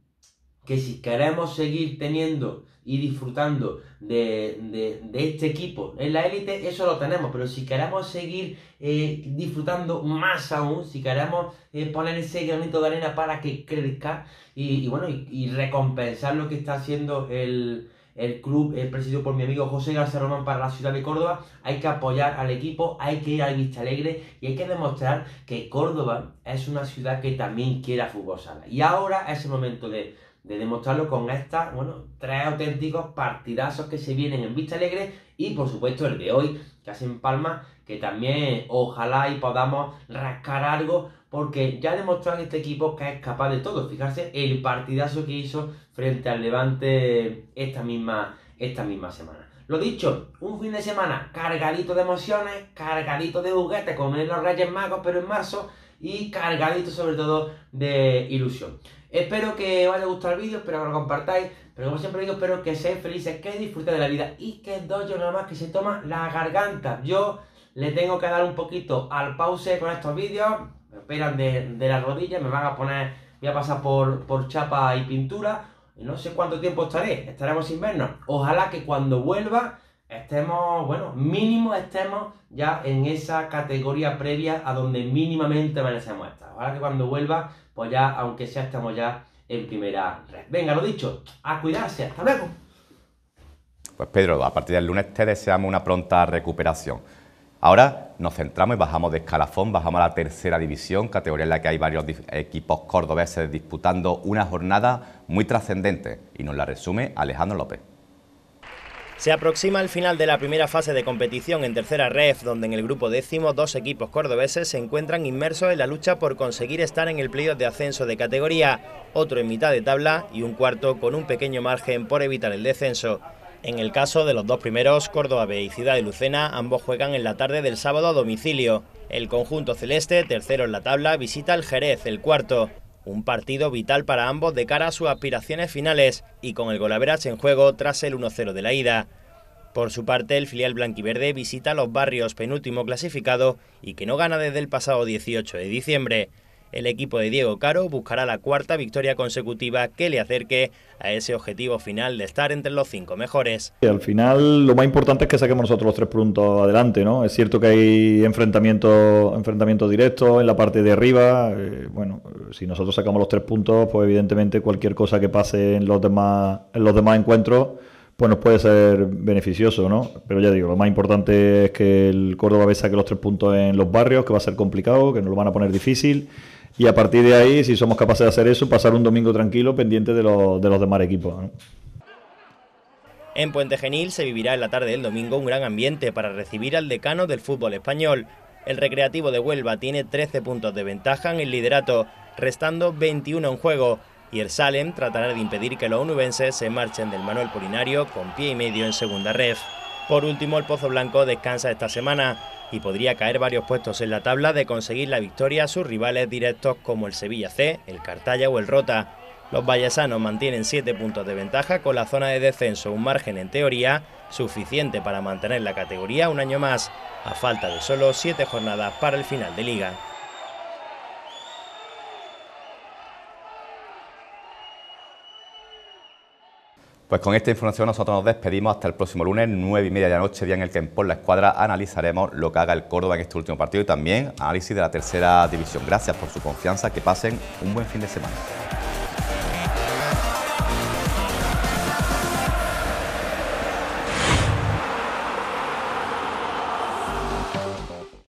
queremos seguir teniendo y disfrutando de este equipo en la élite, eso lo tenemos, pero si queremos seguir disfrutando más aún, si queremos poner ese granito de arena para que crezca y recompensar lo que está haciendo el club presidido por mi amigo José García Román para la ciudad de Córdoba, hay que apoyar al equipo, hay que ir al Vista Alegre y hay que demostrar que Córdoba es una ciudad que también quiere fútbol sala. Y ahora es el momento de demostrarlo con estas, 3 auténticos partidazos que se vienen en Vista Alegre y por supuesto el de hoy, que hace en Palma, que también ojalá y podamos rascar algo, porque ya ha demostrado este equipo que es capaz de todo. Fijarse el partidazo que hizo frente al Levante esta misma semana. Lo dicho, un fin de semana cargadito de emociones, cargadito de juguetes como en los Reyes Magos, pero en marzo, y cargadito sobre todo de ilusión. Espero que os haya gustado el vídeo, espero que lo compartáis, pero como siempre digo, espero que seáis felices, que disfrutéis de la vida y que Dojo nada más que se toma la garganta. Yo le tengo que dar un poquito al pause con estos vídeos, me operan de las rodillas, me van a poner, voy a pasar por chapa y pintura, y no sé cuánto tiempo estaremos sin vernos. Ojalá que cuando vuelva estemos, mínimo estemos ya en esa categoría previa a donde mínimamente merecemos estar. Ojalá que cuando vuelva, pues ya, aunque sea, estamos ya en primera red. Venga, lo dicho, a cuidarse, hasta luego. Pues Pedro, a partir del lunes te deseamos una pronta recuperación. Ahora nos centramos y bajamos de escalafón, bajamos a la tercera división, categoría en la que hay varios equipos cordobeses disputando una jornada muy trascendente, y nos la resume Alejandro López. Se aproxima el final de la primera fase de competición en tercera ref, donde en el grupo 10 2 equipos cordobeses se encuentran inmersos en la lucha por conseguir estar en el playoff de ascenso de categoría, otro en mitad de tabla y un cuarto con un pequeño margen por evitar el descenso. En el caso de los 2 primeros, Córdoba B y Ciudad de Lucena, ambos juegan en la tarde del sábado a domicilio. El conjunto celeste, tercero en la tabla, visita al Jerez, el cuarto. Un partido vital para ambos de cara a sus aspiraciones finales y con el golaveraje en juego tras el 1-0 de la ida. Por su parte, el filial blanquiverde visita a Los Barrios, penúltimo clasificado y que no gana desde el pasado 18 de diciembre. El equipo de Diego Caro buscará la 4ª victoria consecutiva que le acerque a ese objetivo final de estar entre los 5 mejores. Al final lo más importante es que saquemos nosotros los 3 puntos adelante, ¿no? Es cierto que hay enfrentamientos directos en la parte de arriba. Si nosotros sacamos los 3 puntos, pues evidentemente cualquier cosa que pase en los demás encuentros pues nos puede ser beneficioso, ¿no? Pero ya digo, lo más importante es que el Córdoba B saque los 3 puntos en Los Barrios, que va a ser complicado, que nos lo van a poner difícil. Y a partir de ahí, si somos capaces de hacer eso, pasar un domingo tranquilo pendiente de los demás equipos, ¿no? En Puente Genil se vivirá en la tarde del domingo un gran ambiente para recibir al decano del fútbol español. El Recreativo de Huelva tiene 13 puntos de ventaja en el liderato, restando 21 en juego, y el Salem tratará de impedir que los onubenses se marchen del Manuel Polinario con pie y medio en segunda ref. Por último, el Pozo Blanco descansa esta semana y podría caer varios puestos en la tabla de conseguir la victoria a sus rivales directos como el Sevilla C, el Cartaya o el Rota. Los vallesanos mantienen 7 puntos de ventaja con la zona de descenso, un margen en teoría suficiente para mantener la categoría un año más, a falta de solo 7 jornadas para el final de liga. Pues con esta información nosotros nos despedimos hasta el próximo lunes, 9:30 de la noche, día en el que en Por la Escuadra analizaremos lo que haga el Córdoba en este último partido y también análisis de la tercera división. Gracias por su confianza, que pasen un buen fin de semana.